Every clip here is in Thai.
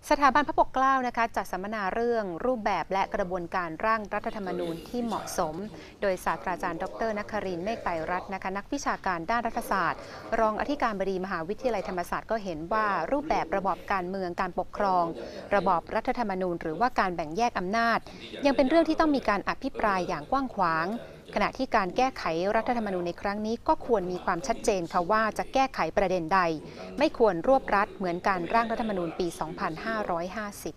สถาบันพระปกเกล้านะคะจัดสัมมนาเรื่องรูปแบบและกระบวนการร่างรัฐธรรมนูญที่เหมาะสมโดยศาสตราจารย์ดร.นครินทร์ เมฆไตรรัตน์นะคะนักวิชาการด้านรัฐศาสตร์รองอธิการบดีมหาวิทยาลัยธรรมศาสตร์ก็เห็นว่ารูปแบบระบอบการเมืองการปกครองระบอบรัฐธรรมนูญหรือว่าการแบ่งแยกอำนาจยังเป็นเรื่องที่ต้องมีการอภิปรายอย่างกว้างขวางขณะที่การแก้ไขรัฐธรรมนูญในครั้งนี้ก็ควรมีความชัดเจนค่ะว่าจะแก้ไขประเด็นใดไม่ควรรวบรัดเหมือนการร่างรัฐธรรมนูญปี 2550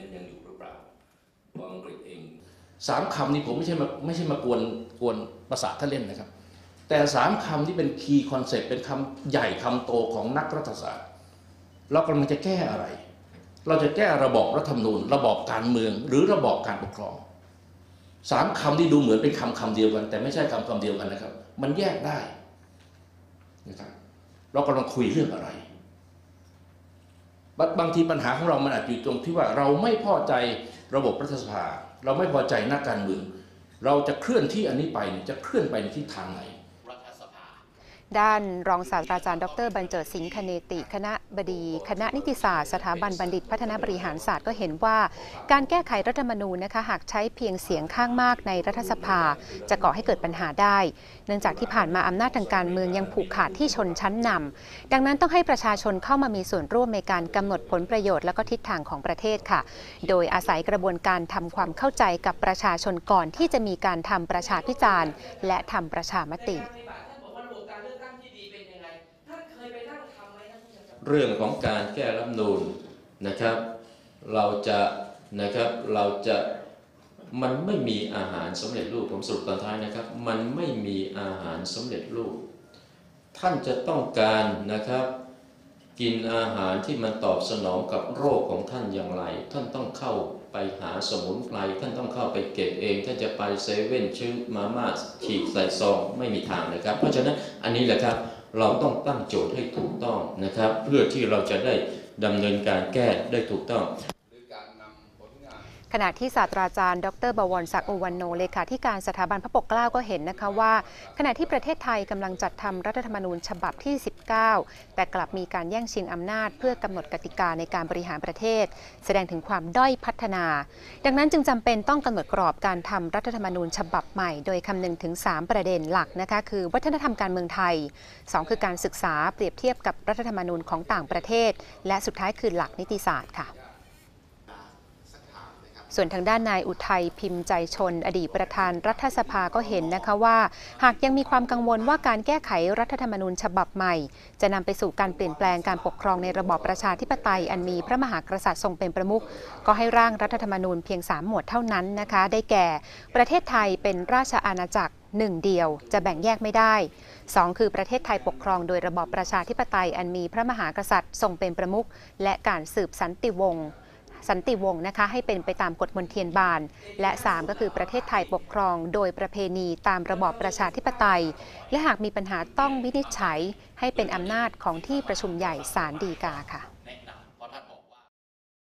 3 คำนี้ผมไม่ใช่มากวนภาษาท่านเล่นนะครับแต่3 คำที่เป็นคีย์คอนเซ็ปต์เป็นคำใหญ่คำโตของนักรัฐศาสตร์เรากำลังจะแก้อะไรเราจะแก้ระบอบรัฐธรรมนูญระบอบการเมืองหรือระบอบการปกครอง3 คำที่ดูเหมือนเป็นคำเดียวกันแต่ไม่ใช่คำเดียวกันนะครับมันแยกได้นะครับเรากำลังคุยเรื่องอะไรบางทีปัญหาของเรามันอาจอยู่ตรงที่ว่าเราไม่พอใจระบบรัฐสภาเราไม่พอใจนักการเมืองเราจะเคลื่อนที่อันนี้ไปจะเคลื่อนไปในทิศทางไหนด้านรองศาสตราจารย์ดร.บรรเจิดสิงห์คเนติคณบดีคณะนิติศาสตร์สถาบันบัณฑิตพัฒนาบริหารศาสตร์ก็เห็นว่าการแก้ไขรัฐธรรมนูญนะคะหากใช้เพียงเสียงข้างมากในรัฐสภาจะก่อให้เกิดปัญหาได้เนื่องจากที่ผ่านมาอำนาจทางการเมืองยังผูกขาดที่ชนชั้นนำดังนั้นต้องให้ประชาชนเข้ามามีส่วนร่วมในการกำหนดผลประโยชน์และก็ทิศทางของประเทศค่ะโดยอาศัยกระบวนการทำความเข้าใจกับประชาชนก่อนที่จะมีการทำประชาพิจารณ์และทำประชามติเรื่องของการแก้รัฐธรรมนูญนะครับเราจะมันไม่มีอาหารสำเร็จรูปผมสรุปตอนท้ายนะครับมันไม่มีอาหารสำเร็จรูปท่านจะต้องการนะครับกินอาหารที่มันตอบสนองกับโรคของท่านอย่างไรท่านต้องเข้าไปหาสมุนไพรท่านต้องเข้าไปเก็บเองท่านจะไปเซเว่นซื้อมาม่าฉีกใส่ซองไม่มีทางนะครับเพราะฉะนั้นอันนี้แหละครับเราต้องตั้งโจทย์ให้ถูกต้องนะครับเพื่อที่เราจะได้ดำเนินการแก้ได้ถูกต้องขณะที่ศาสตราจารย์ดร.บวรศักดิ์ อุวันโนเลขาธิการสถาบันพระปกเกล้าก็เห็นนะคะว่าขณะที่ประเทศไทยกำลังจัดทำรัฐธรรมนูญฉบับที่ 19 แต่กลับมีการแย่งชิงอำนาจเพื่อกำหนดกติกาในการบริหารประเทศแสดงถึงความด้อยพัฒนาดังนั้นจึงจำเป็นต้องกำหนดกรอบการทำรัฐธรรมนูญฉบับใหม่โดยคำนึงถึง3 ประเด็นหลักนะคะคือวัฒนธรรมการเมืองไทย2คือการศึกษาเปรียบเทียบกับรัฐธรรมนูญของต่างประเทศและสุดท้ายคือหลักนิติศาสตร์ค่ะส่วนทางด้านนายอุทัยพิมพ์ใจชนอดีตประธานรัฐสภาก็เห็นนะคะว่าหากยังมีความกังวลว่าการแก้ไขรัฐธรรมนูญฉบับใหม่จะนำไปสู่การเปลี่ยนแปลงการปกครองในระบอบประชาธิปไตยอันมีพระมหากษัตริย์ทรงเป็นประมุขก็ให้ร่างรัฐธรรมนูญเพียง3 หมวดเท่านั้นนะคะได้แก่ประเทศไทยเป็นราชอาณาจักร1 เดียวจะแบ่งแยกไม่ได้2คือประเทศไทยปกครองโดยระบอบประชาธิปไตยอันมีพระมหากษัตริย์ทรงเป็นประมุขและการสืบสันติวงศ์นะคะให้เป็นไปตามกฎมนเทียนบานและ3ก็คือประเทศไทยปกครองโดยประเพณีตามระบอบประชาธิปไตยและหากมีปัญหาต้องวินิจฉัยให้เป็นอำนาจของที่ประชุมใหญ่ศาลฎีกาค่ะ